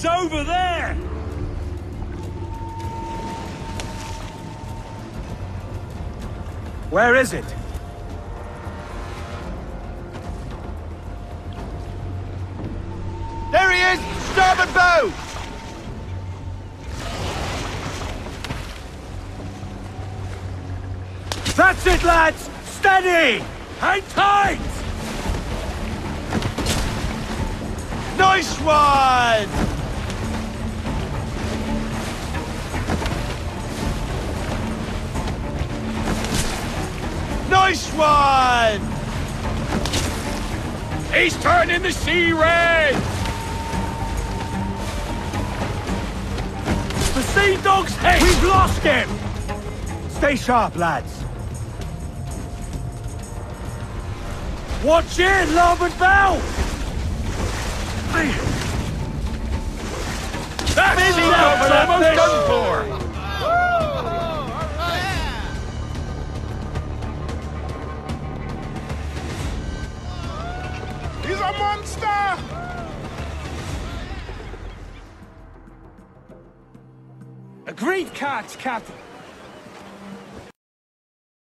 He's over there! Where is it? There he is! Starboard bow! That's it, lads! Steady! Hang tight! Nice one! Nice one! He's turning the sea red! The sea dog's head! We've lost him! Stay sharp, lads. Watch it, larboard bow! That's Busy it, dog's that almost fish. done for! He's a monster! A great catch, Captain.